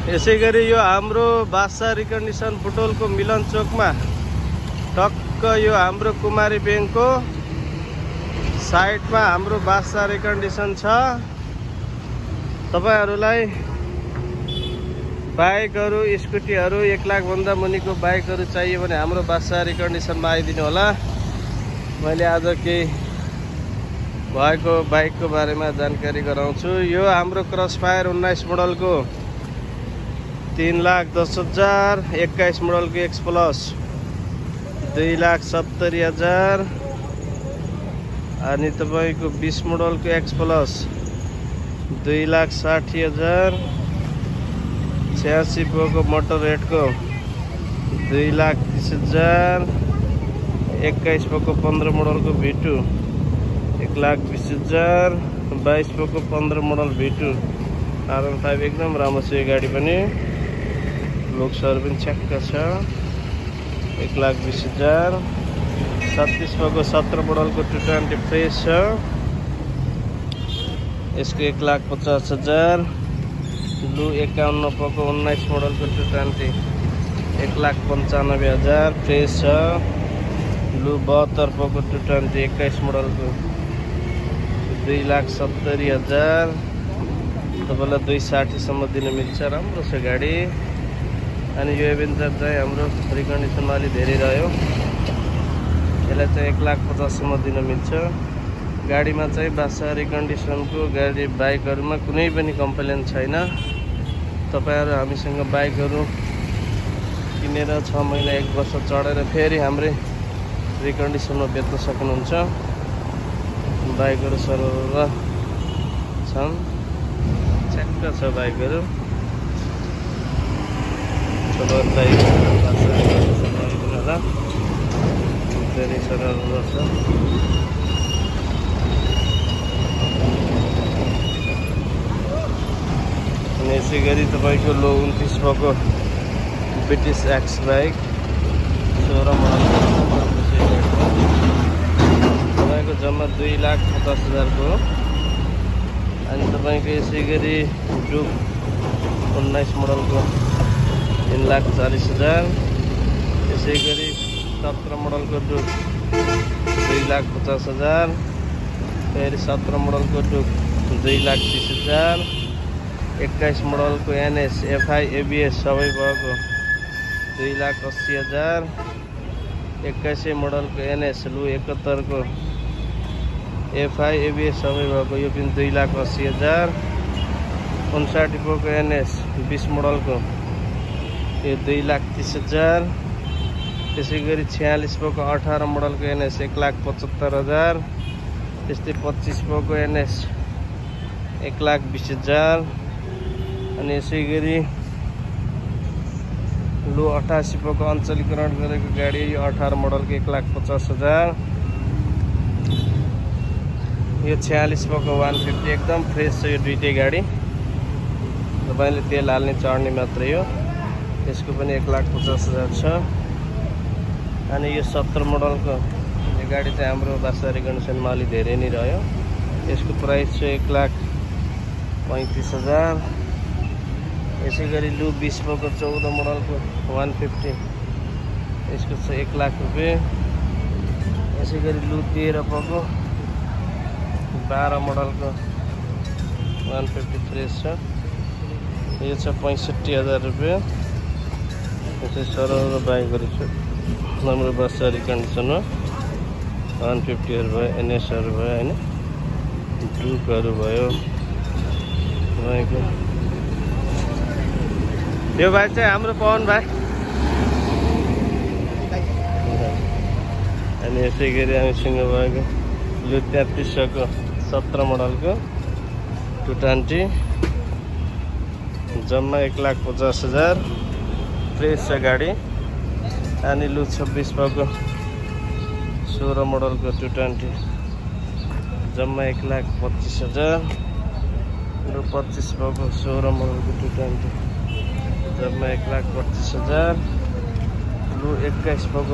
यसैगरी यो हाम्रो बादशाह रिकन्डिसन बुटोलको मिलन चोकमा टक्क यो हाम्रो कुमारी ब्याङ्कको साइडमा हाम्रो बादशाह रिकन्डिसन छ। तपाईहरुलाई बाइकहरु स्कुटीहरु 1 लाख भन्दा मुनिको बाइकहरु चाहियो भने हाम्रो बादशाह रिकन्डिसनमा आइदिनु होला। मैले आज केही भएको बाइकको बारेमा जानकारी गराउँछु। यो हाम्रो क्रसफायर 19 मोडलको 3,10,000, 21 मोडलको एक्स प्लस 2,70,000 अनि तपाईको 20 मोडलको एक्स प्लस 2,60,000, 86 पोको मोटर रेडको 2,30,000, 21 पोको 15 मोडलको V2 1,20,000, 22 पोको 15 मोडल V2 R15 एकदम राम्रो छ। यो गाडी पनि लुक्सहरु पनि छक्क छ। 1,20,000, 36 पोको 17 मोडलको 220 फ्रेश छ। यसको 1,50,000। लु 51 पोको 19 मोडलको 220 1,95,000 फ्रेश छ। लु 72 पोको 220 21 मोडलको 2,70,000। तपाईलाई 260 सम्म दिन मिल्छ। राम्रो छ गाडी। अनि यो एभेन्जर चाहिँ हाम्रो रिकन्डिसनमा अलि धेरै रह्यो। यसलाई चाहिँ 1,50,000 सम्म दिन मिल्छ। गाडीमा चाहिँ बादशाह रिकन्डिसनको गाडी बाइकहरुमा कुनै पनि कम्प्लेन छैन। तपाईहरु हामीसँग बाइकहरु किनेर 6 महिना 1 वर्ष चढेर फेरि हाम्रै रिकन्डिसनमा बेच्न सक्नुहुन्छ। बाइकहरु सरल छन्। छक्क छ बाइकहरु। सबैलाई बादशाह रिकन्डिसनमा आइदिनु होला। धेरै सरल छ। अनि यसै गरी तपाईको लो 29 पोको ब्रिटिश एक्स बाइक 16 मोडलको तपाईको जम्मा 2,50,000 को। अनि तपाईको यसै गरी ड्युक 19 मोडलको 3,40,000। यसै गरी 17 मोडलको ड्युक 2,50,000। फेरि 17 मोडलको ड्युक 2,30,000। 21 मोडलको NS FI ABS सबै भएको 2,80,000। 21 मोडलको NS लु 71 को FI ABS सबै भएको यो पनि 2,80,000। 59 पोको NS 20 मोडलको यो 2,30,000। त्यसै गरी 46 पोको 18 मोडलको NS 1,75,000। त्यस्तै 25 पोको NS 1,20,000। अनि यसै गरी लु 88 पोको अञ्चलीकरण गरेको गाडी यो 18 मोडलको 1,50,000। यो 46 पोको 150 एकदम फ्रेश छ। यो दुईटै गाडी तपाईले तेल हाल्ने चढ्ने मात्रै हो। यसको पनि 1,50,000 छ। अनि यो 17 मोडलको यो गाडी चाहिँ हाम्रो बादशाह रिकन्डिसनमा अलि धेरै नै रह्यो। यसको प्राइस चाहिँ 1,35,000। यसै गरी लु 20 पोको 14 मोडलको 150 यसको चाहिँ 1,00,000 रुपैयाँ। यसै गरी लु 13 पोको 12 मोडलको 150 फ्रेश छ। यो छ 65,000 रुपैयाँ। यसै सरल बाइकहरु छ राम्रो बादशाह रिकन्डिसनमा 150 भयो, NS भयो हैन, ड्युकहरु भयो रहेको। यो भाइ चाहिँ हाम्रो पवन भाइ। अनि यसै गरी हामीसँग भएको लु 33 को 17 मोडलको 220 जम्मा 1,50,000 फ्रेश छ गाडी। अनि लु 26 को 16 मोडलको 220 जम्मा 1,25,000। लु 25 को 16 मोडलको 220 जम्मा 1,25,000। लु 21 को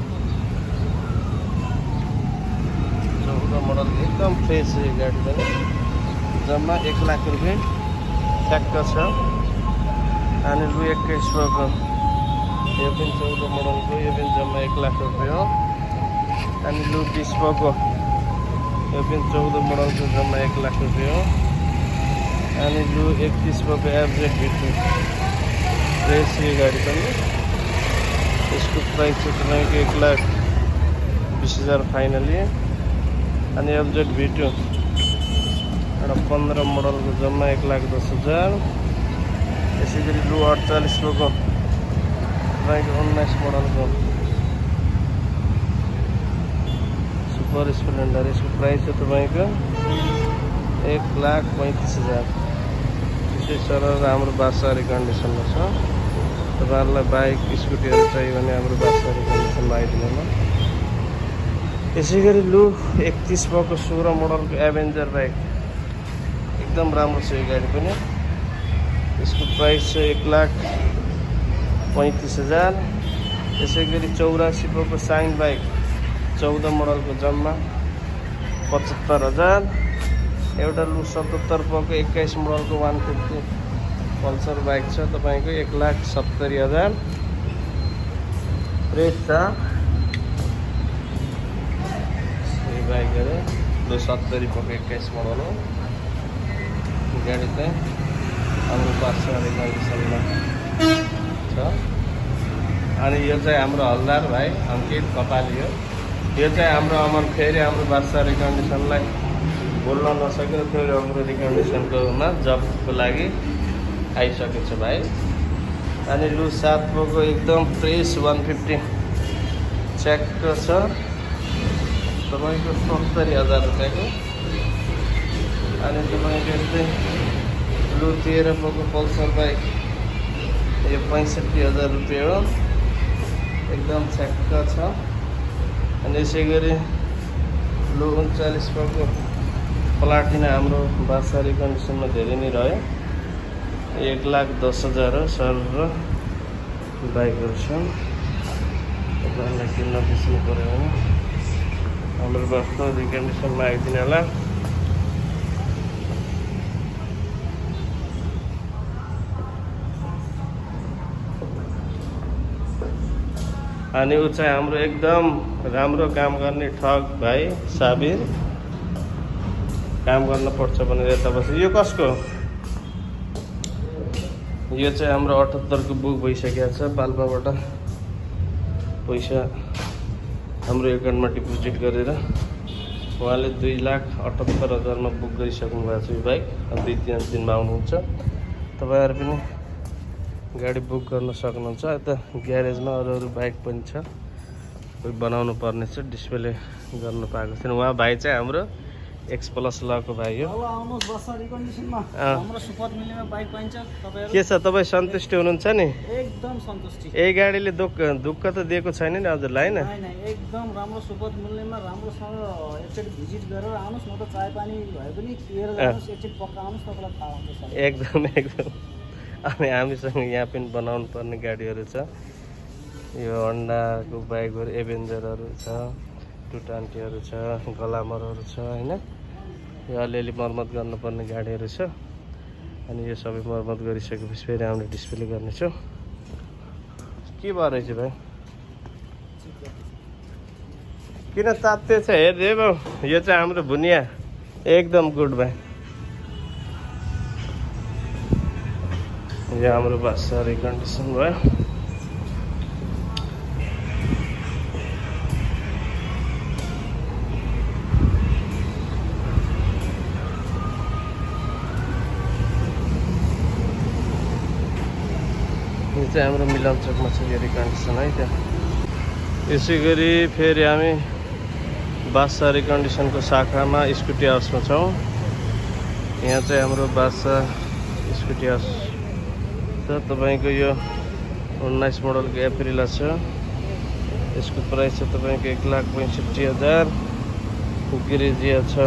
14 मोडल एकदम फ्रेश है गाडी पनि जम्मा 1,00,000 रुपैयाँ ठ्याक्क छ। अनि लु 21 को यो पनि 14 मोडलको यो पनि जम्मा 1 लाख रुपैयाँ हो। अनि लु 20 को यो पनि 14 मोडलको जम्मा 1 लाख रुपैयाँ हो। अनि लु 31 को एभरेज भिट्टु रेस यो गाडी पनि यसको प्राइस चाहिँ तपाईँको 1,20,000 फाइनली। अनि एभरेज भिट्टु एउटा 15 मोडलको जम्मा 1,10,000। यसै गरी लु 48 को तपाईँको 19 मोडलको सुपर स्प्लेन्डर यसको प्राइस चाहिँ तपाईँको 1,35,000। त्यसै सरल राम्रो बासारी कन्डिसनमा छ। तपाईँहरूलाई बाइक स्कुटीहरू चाहियो भने हाम्रो बासारी कन्डिसनमा आइदिनु होला। यसै गरी लु 31 को 16 मोडलको एभेन्जर बाइक एकदम राम्रो छ यो गाडी पनि। यसको प्राइस चाहिँ 1,35,000। यसै गरी 84 को साइन बाइक 14 मोडलको जम्मा 75,000। एउटा लु 77 को 21 मोडलको 150 पल्सर बाइक छ तपाईँको 1,70,000 रेट छ यो बाइकहरू। लु 70 को 21 मोडल हो गाडी चाहिँ हाम्रो बासारी कन्डिसनमा छ। अनि यो चाहिँ हाम्रो हलदार भाइ अङ्कित कपाली हो। यो चाहिँ हाम्रो अमर फेरि हाम्रो बासारी कन्डिसनलाई बोल्न नसकेर फेरि हाम्रो रिकन्डिसनकोमा जबको लागि आइसकेको छ भाइ। अनि लु 7 को एकदम फ्रेस 150 चेकको छ तपाईँको 70,000 रुपियाँको। अनि तपाईँको यस्तै लु 13 को पल्सर बाइक यो 65,000 रुपियाँ हो एकदम चेकको छ। अनि यसै गरी लु 39 को प्लाटिना हाम्रो बासारी कन्डिसनमा धेरै नै रह्यो 1,10,000 हो। सरल बाइकहरू छन् तपाईँहरूलाई किन्न बिर्सिनु पऱ्यो भने हाम्रो बस्नु रिकन्डिसनमा आइदिनु होला। अनि ऊ चाहिँ हाम्रो एकदम राम्रो काम गर्ने ठग भाइ साबिर काम गर्नुपर्छ भनेर यता बस्छ। यो कसको यो चाहिँ हाम्रो 78 को बुक भइसकेको छ। पाल्पाबाट पैसा हाम्रो एकाउन्टमा डिपोजिट गरेर उहाँले 2,78,000 मा बुक गरिसक्नु भएको छ यो बाइक। 2-3 दिनमा आउनुहुन्छ। तपाईँहरू पनि गाडी बुक गर्न सक्नुहुन्छ। यता ग्यारेजमा अरू बाइक पनि छ कोही बनाउनु पर्ने छ डिस्प्ले गर्न पाएको छैन। उहाँ भाइ चाहिँ हाम्रो X+ लको भाइ हो। के छ तपाईँ सन्तुष्टि हुनुहुन्छ नि? एकदम सन्तुष्टि। यही गाडीले दुःख त दिएको छैन नि हजुरलाई हैन? एकदम राम्रो सुपथ मूल्यमा राम्रोसँग एकचोटि भिजिट गरेर आउनुहोस्। न त चाय पानी भए पनि पिएर जानुहोस् एकचोटि पक्का आउनुहोस् तपाईँलाई थाहा हुन्छ। एकदम एकदम। अनि हामीसँग यहाँ पनि बनाउनु पर्ने गाडीहरू छ। यो होन्डाको बाइकहरू एभेन्जरहरू छ 220हरू छ ग्लामरहरू छ हैन। यो अलिअलि मर्मत गर्नुपर्ने गाडीहरू छ। अनि यो सबै मर्मत गरिसकेपछि फेरि हामीले डिस्प्ले गर्नेछौँ। के भयो रहेछ भाइ किन तात्ते छ हेर्दै भाउ? यो चाहिँ हाम्रो भुनिया एकदम गुड भाइ। यो हाम्रो बासारी कन्डिसन भयो। यो चाहिँ हाम्रो मिलन चोकमा छ यो कन्डिसन है त्यहाँ। यसै गरी फेरि हामी बासारी कन्डिसनको शाखामा स्कुटी हाउसमा छौँ। यहाँ चाहिँ हाम्रो बासा स्कुटी हाउस छ। तपाईँको यो 19 मोडलको एप्रिला छ। यसको प्राइस छ तपाईँको 1,65,000। गिरिजिया छ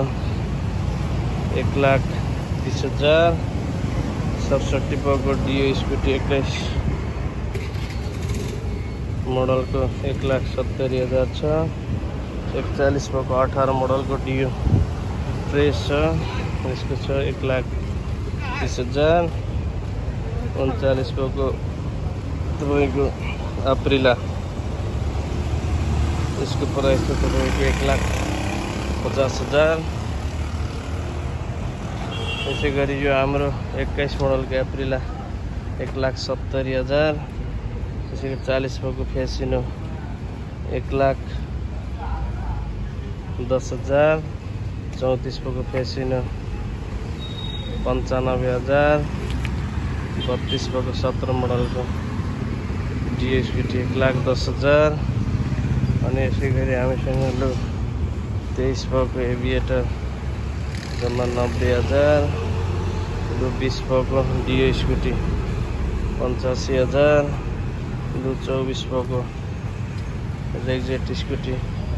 1,30,000। 67 को डिओ स्कुटी 21 मोडलको 1,70,000 छ। 41 को 18 मोडलको डिओ फ्रेस छ। यसको छ 1,30,000। 39 पोको तपाईँको अप्रिला। यसको प्राइस त तपाईँको 1,50,000। त्यसै गरी यो हाम्रो 21 मोडलको अप्रिला 1,70,000। त्यसै गरी 40 पोको फेसिनो 1,10,000। 34 पोको फेसिनो 95,000। 32 पोको 17 मोडलको डिएसटी 1,10,000। अनि यसै गरी हामीसँग लु 23 पोको एभिएटर जम्मा 90,000। लु 20 पोको डिओ स्कुटी 85,000। लु 24 पोको रेक्जेट स्कुटी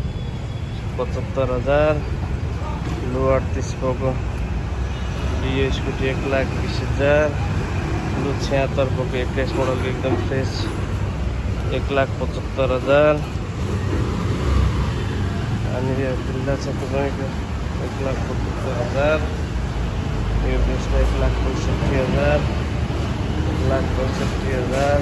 75,000। लु 38 पोको डिओ स्कुटी 1,20,000। लु 76 पोको 21 मोडलको एकदम फ्रेस 1,75,000। अनि यो बिल्ला छ तपाईँको 1,75,000। यो बेसमा 1,65,000। 1,65,000।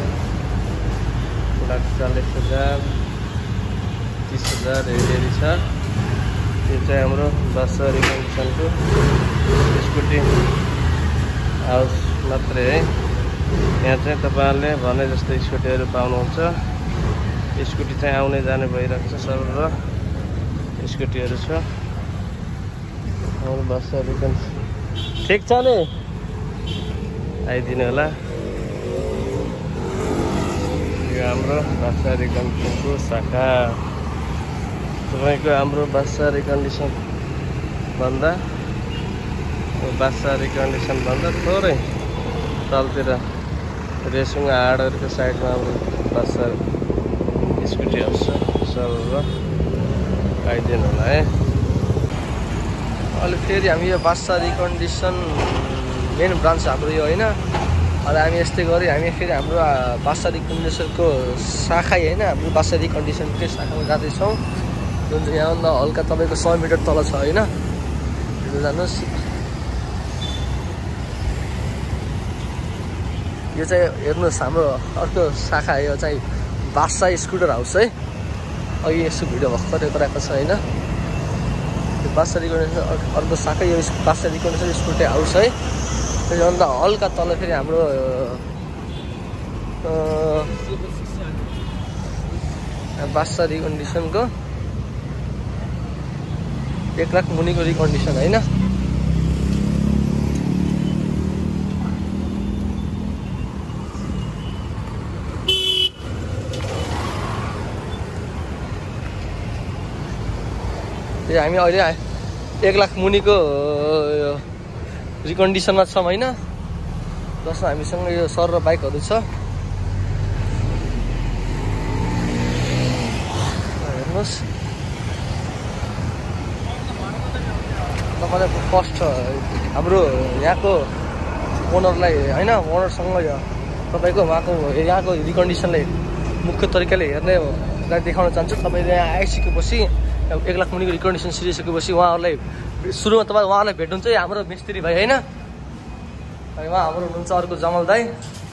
1,40,000। 30,000 हेरी छ। यो चाहिँ हाम्रो बासारी कन्डिसनको स्कुटी हाउस मात्रै है। यहाँ चाहिँ तपाईँहरूले भने जस्तो स्कुटीहरू पाउनुहुन्छ। स्कुटी चाहिँ आउने जाने भइरहेको छ। सर्व स्कुटीहरू छ हाम्रो बासारी कन्डिसन। ठिक छ नि, आइदिनु होला। यो हाम्रो बासारी कन्डिसनको शाखा। तपाईँको हाम्रो बासारी कन्डिसन भन्दा थोरै तलतिर रेसुङ हाडहरूको साइडमा हाम्रो बासारी स्कुटी हाउस छ। सर्व आइदिनु होला है। अहिले फेरि हामी यो बासारी कन्डिसन मेन ब्रान्च हाम्रो यो होइन। अहिले हामी यस्तै गरी हामी फेरि हाम्रो बासारी कन्डिसनको शाखा होइन, हाम्रो बासारी कन्डिसनकै शाखामा जाँदैछौँ, जुन चाहिँ यहाँभन्दा हल्का तपाईँको 100 मिटर तल छ होइन। जानुहोस्, यो चाहिँ हेर्नुहोस् हाम्रो अर्को शाखा। यो चाहिँ बासा स्कुटर हाउस है। अघि यसो भिडियो भर्खरै गराएको छ होइन। बासारी कन्डिसन अर्को शाखा यो बासारी कन्डिसन स्कुटी हाउस है। त्योभन्दा हल्का तल फेरि हाम्रो बासारी कन्डिसनको 1,00,000 मुनिको रिकन्डिसन होइन। हामी अहिले 1,00,000 मुनिको रिकन्डिसनमा छौँ होइन। जसमा हामीसँग यो सर र बाइकहरू छ। हेर्नुहोस्, तपाईँलाई फर्स्ट हाम्रो यहाँको ओनरलाई होइन, ओनरसँग तपाईँको उहाँको यहाँको रिकन्डिसनलाई मुख्य तरिकाले हेर्नेलाई देखाउन चाहन्छु। तपाईँले यहाँ आइसकेपछि 1,00,000 मुनिको रिकन्डिसन सिरिसकेपछि उहाँहरूलाई सुरुमा तपाईँ उहाँलाई भेट्नुहुन्छ हाम्रो मिस्त्री भाइ होइन। अनि उहाँ हाम्रो हुनुहुन्छ अर्को जमल दाई।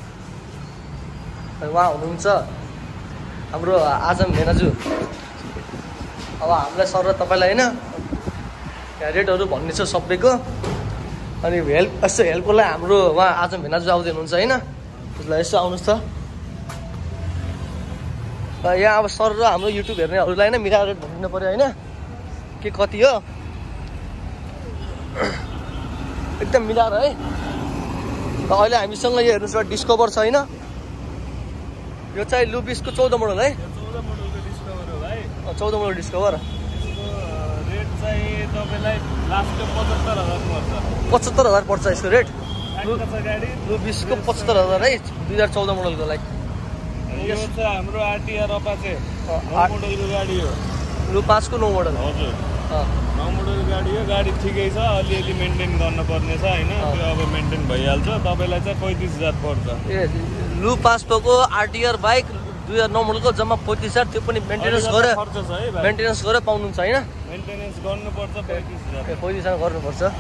अनि उहाँ हुनुहुन्छ हाम्रो आजम भेनाजु। अब हामीलाई सर र तपाईँलाई होइन यहाँ रेटहरू भन्ने छ सबैको। अनि यसो हेल्पको लागि हाम्रो उहाँ आजम भेनाजु आउँदै हुनुहुन्छ होइन। त्यसलाई यसो आउनुहोस् त। यहाँ अब सर र हाम्रो युट्युब हेर्नेहरूलाई नै मिलाएर रेट भनिदिनु पऱ्यो होइन। के कति हो एकदम मिलाएर है। र अहिले हामीसँग यो हेर्नुहोस् एउटा डिस्कभर छ होइन। यो चाहिँ लुबिसको 14 मोडल है। 14 मोडल डिस्कभर रेट चाहिँ तपाईँलाई लास्ट 75,000 पर्छ यसको रेट। गाडी लुबिसको 75,000 है 2014 मोडलको लागि। यो चाहिँ हाम्रो आरटीआर अपाचे 9 मोडलको गाडी हो। लु 5 को 9 मोडल हजुर 9 मोडल गाडी हो। गाडी ठिकै छ, अलिअलि मेन्टेन गर्नुपर्ने छ होइन। त्यो अब मेन्टेन भइहाल्छ। तपाईँलाई चाहिँ 35,000 पर्छ। ए लु 5 को आरटीआर बाइक 2009 मोडलको जम्मा 35,000। त्यो पनि मेन्टेनेन्स गरेर खर्च छ है भाइ। मेन्टेनेन्स गरेर पाउनुहुन्छ होइन। मेन्टेनेन्स गर्नुपर्छ 35,000। 35,000 गर्नुपर्छ।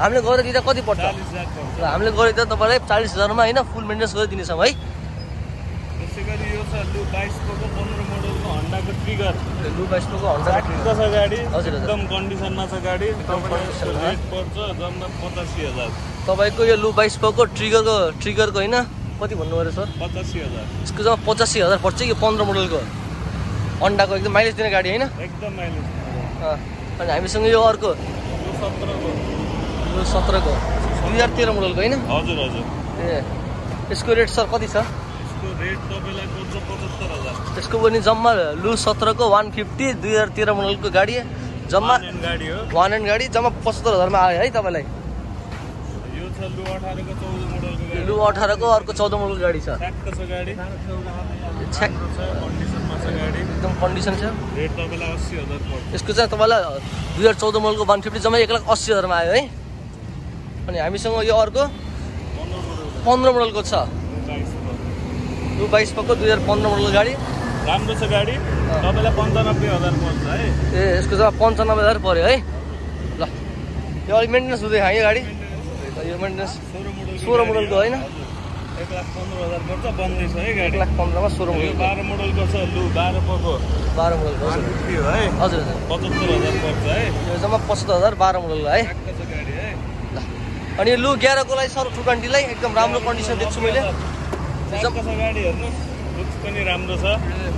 हामीले गरेर दिँदा कति पर्छ? 40,000 पर्छ। ल हामीले गरेर दिँदा तपाईँलाई 40,000 मा हैन फुल मेन्टेनेन्स गरिदिनेछौँ है। त्यसै गरी यो छ लु 22 को 15 मोडलको हन्डाको ट्रिगर। लु 22 को हन्डा छ गाडी, हजुर, हजुर। एकदम कन्डिसनमा छ गाडी। कन्डिसनमा। रेट पर्छ जम्मा 85,000। तपाईँको यो लु 22 को ट्रिगरको हैन कति भन्नुभयो सर? 85,000 यसको जम्मा 85,000 पर्छ कि 15 मोडलको हन्डाको एकदम माइलेज दिने गाडी हैन? एकदम माइलेज। अनि हामीसँग यो अर्को यो 17 को यो 17 को 2013 मोडलको हैन? हजुर हजुर। ए यसको रेट सर कति छ? यसको रेट तपाईँलाई पर्छ 75,000। यसको पनि जम्मा लु 17 को 150 2013 मोडलको गाडी जम्मा गाडी हो। वान एन्ड गाडी जम्मा 75,000 मा आयो है तपाईँलाई। यो छ लु 18 को 14 मोडलको गाडी। लु 18 को अर्को 14 मोडलको गाडी छ। ठ्याक्क छ गाडी। छ्याक छ कन्डिसनमा छ गाडी। एकदम कन्डिसन छ। रेट तपाईँलाई 80,000 पर्छ। यसको चाहिँ तपाईँलाई 2014 मोडलको 150 जम्मा 1,80,000 मा आयो है। अनि हामीसँग यो अर्को 15 मोडलको छ। लु 22 को 2015 मोडलको गाडी राम्रो छ गाडी। तपाईँलाई 95,000 पर्छ है। ए यसको जम्मा 95,000 पर्यो है। ल यो अलिक मेन्टेनेन्स हुँदै खायो गाडी। यो मेन्टेनेन्स 16 मोडलको होइन? 1,15,000 पर्छ। बन्दै छ है गाडी। 1,15,000 मा 16 यो मोडलको 12 मोडलको छ लु 12 को 12 मोडलको हजुर 150 हो है। हजुर हजुर। 75,000 पर्छ है। यो जम्मा 75,000 12 मोडलको है। ठ्याक्क छ गाडी है। ल अनि लु 11 को लागि सर 220 लाई एकदम राम्रो कन्डिसन देख्छु मैले। ठ्याक्क छ गाडी हेर्नुहोस्। लुक्स पनि राम्रो छ।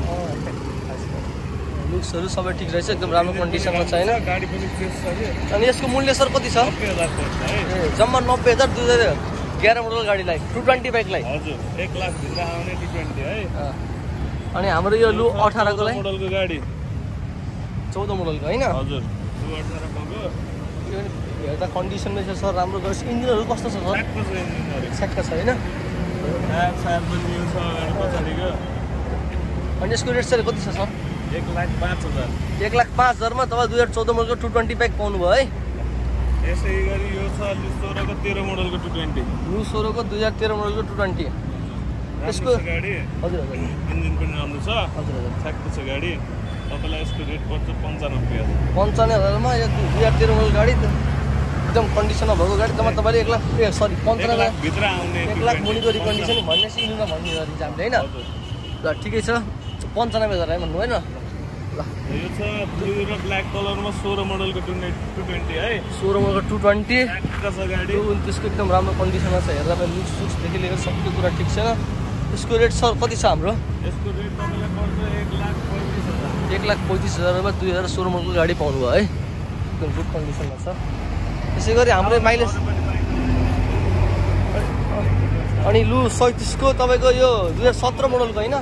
लुक्सहरू सबै ठिक रहेछ एकदम राम्रो कन्डिसनमा छ हैन? गाडी पनि फ्रेस छ कि। अनि यसको मूल्य सर कति छ? 90,000 पर्छ है। ए जम्मा 90,000 2011 मोडल गाडीलाई 220 बाइकलाई। हजुर 1 लाख भित्र आउने T20 है। अनि हाम्रो यो लु 18 को लागि मोडलको गाडी 14 मोडलको हैन? हजुर लु 18 को यो हेर्दा कन्डिसनमै छ सर राम्रो गर्छ। इन्जिनहरू कस्तो छ सर? ठ्याक्क छ इन्जिनहरु। छ्याक्क छ हैन? टायर पनि यो छ गाडी पछाडिको। अनि यसको रेट चाहिँ कति छ सर? 1,05,000। 1,05,000 मा तपाईँ 2014 मोडलको 220 बाइक पाउनुभयो है। यसै गरी यो छ लु 16 को 13 मोडलको 220। लु 16 को 2013 मोडलको 220 यसको राम्रो छ गाडी। हजुर हजुर इन्जिन पनि राम्रो छ। हजुर हजुर। ठ्याक्क छ गाडी। तपाईँलाई यसको रेट पर्छ 95,000। 95,000 मा यो 2013 मोडल गाडी एकदम कन्डिसनमा भएको गाडी जम्मा तपाईँले 1 लाख 95,000 भित्र आउने 1 लाख मुनिको रिकन्डिसन भनेपछि इन्जिनमा भन्ने गरिन्छ हामीले हैन? ल ठिकै छ 95,000 है भन्नु होइन? ल यो छ ब्लू र ब्ल्याक कलरमा 16 मोडलको 220 है। 16 मोडलको 220 ठ्याक्क छ गाडी। 29 एकदम राम्रो कन्डिसनमा छ। हेर्दा पनि लुक्सदेखि लिएर सबै कुरा ठिक छ। यसको रेट सर कति छ हाम्रो? यसको रेट तपाईँलाई पर्छ 1,35,000। 1,35,000 मा 2016 मोडलको गाडी पाउनुभयो है। एकदम गुड कन्डिसनमा छ। त्यसै गरी हाम्रो माइलेज अनि लु 37 को तपाईँको यो 2017 मोडलको होइन?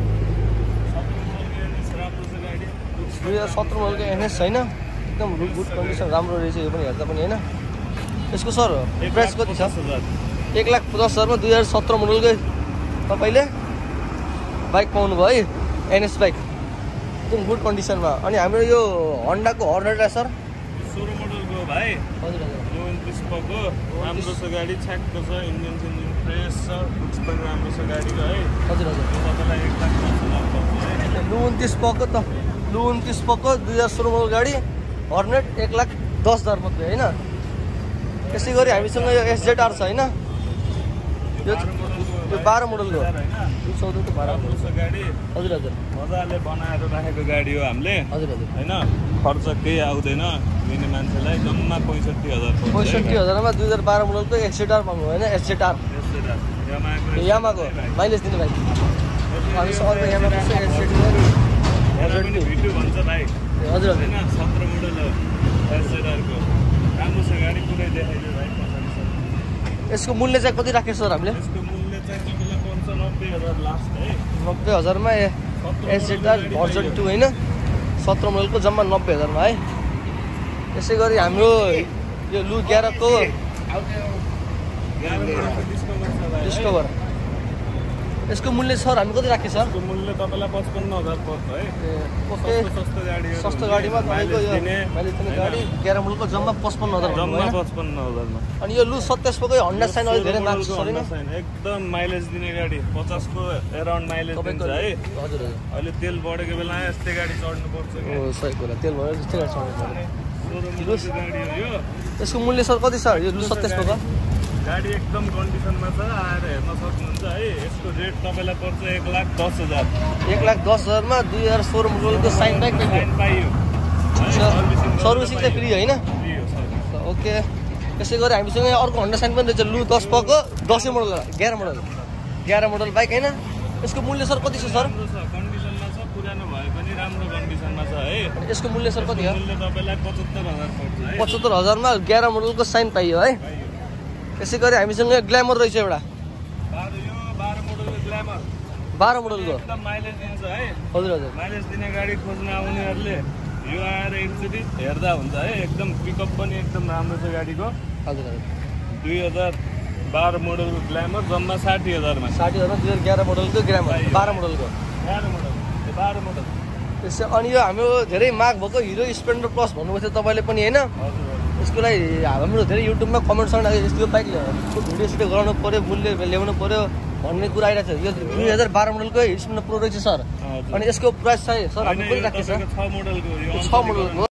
2017 मोडलको एनएस होइन? एकदम गुड कन्डिसन राम्रो रहेछ यो पनि हेर्दा पनि होइन? यसको सर प्राइस कति छ? 1,50,000 मा 2017 मोडलकै तपाईँले बाइक पाउनुभयो है। एनएस बाइक एकदम गुड कन्डिसनमा। अनि हाम्रो यो हन्डाको हर्नेट सर 16 मोडलको भाइ। हजुर हजुर। 29 को राम्रो छ गाडी। ठ्याक्क छ इन्जिन फ्रेस छ। लुक्स पनि राम्रो छ गाडीको है। हजुर हजुर। तपाईँलाई 1,10,000 पर्छ है। लु 29 पको त लु 29 पको 2016 मोडल गाडी हर्नेट 1,10,000 मात्रै होइन? यसै गरी हामीसँग यो SZR छ होइन? यो 12 मोडलको होइन 14 को 12 राम्रो छ गाडी। हजुर हजुर मजाले बनाएर राखेको गाडी हो हामीले हजुर हजुर। होइन? खर्च केही आउँदैन लिने मान्छेलाई। जम्मा 65,000 पर्छ। 65,000 मा 2012 मोडलको SZR पाउनु होइन? SZR यामाको माइलेज दिने बाइक। हामीसँग अर्को यामाको छ SZR भिडियो भन्छ भाइ। हजुर हजुर। होइन 17 मोडल हो SZR को। राम्रो छ गाडी पुरै देखाइदियो भाइ पछाडि छ। यसको मूल्य चाहिँ कति राखेको सर हामीले? यसको मूल्य चाहिँ तपाईँलाई पर्छ 90,000 लास्ट है। 90,000 मा SZR भर्जन 2 होइन? 17 मोडलको जम्मा 90,000 मा है। त्यसै गरी हाम्रो यो लु 11 को डिस्कभर यसको मूल्य सर हामी कति राखेको छ? यसको मूल्य तपाईँलाई 55,000 पर्छ है। ओके सस्तो गाडी हो। सस्तो गाडीमा तपाईँको यो माइलेज दिने गाडी 11 मोडलको जम्मा 55,000 जम्मा 55,000 मा। अनि यो लु 27 को हन्डा साइन अलि धेरै मार्क्स छ हैन? एकदम माइलेज दिने गाडी 50 को अराउन्ड माइलेज दिन्छ है। हजुर हजुर। अहिले तेल बढेको बेला यस्तै गाडी चढ्नु पर्छ ओ सही कुरा तेल भयो जस्तै गाडी चढ्नु पर्छ। सोरुमको गाडी हो यो। यसको मूल्य सर कति छ यो लु 27 को गाडी एकदम कन्डिसनमा छ, आएर हेर्न सक्नुहुन्छ है। यसको रेट तपाईँलाई पर्छ 1,10,000। 1,10,000 मा 2016 मोडलको साइन बाइक पाइयो। सर्भिसिङ चाहिँ फ्री होइन? ओके। त्यसै गरी हामीसँग अर्को होन्डा साइन पनि रहेछ लु 10 को 10 मोडल 11 मोडल बाइक होइन? यसको मूल्य सर कति छ सर? राम्रो छ, कन्डिसनमा छ, पुरानो भए पनि राम्रो कन्डिसनमा छ है। यसको मूल्य सर कति हो? मूल्य तपाईँलाई 75,000 पर्छ है। 75,000 मा 11 मोडलको साइन पाइयो है। त्यसै गरी हामीसँग ग्ल्यामर रहेछ एउटा 12 मोडलको ग्ल्यामर, 12 मोडलको एकदम माइलेज दिन्छ है। हजुर हजुर। माइलेज दिने गाडी खोज्न आउनेहरूले यो आएर एकचोटि हेर्दा हुन्छ है। एकदम पिकअप पनि एकदम राम्रो छ गाडीको। हजुर हजुर। 2012 मोडलको ग्ल्यामर जम्मा 60,000 मा। 60,000 मा 2011 मोडलको ग्ल्यामर 12 मोडलको 12 मोडल। त्यसै अनि यो हाम्रो धेरै माग भएको हिरो स्प्लेन्डर प्लस भन्नुभएको थियो तपाईँले पनि होइन? यसको लागि हाम्रो धेरै युट्युबमा कमेन्ट छ यस्तो बाइक भिडियो सुटिङ गराउनु पऱ्यो, मूल्य ल्याउनु पऱ्यो भन्ने कुरा आइरहेको छ। यो 2012 मोडलको हिरो स्प्लेन्डर प्रो रहेछ सर। अनि यसको प्राइस चाहिँ सर हामी पनि राखेको छ 6 मोडलको 6 मोडलको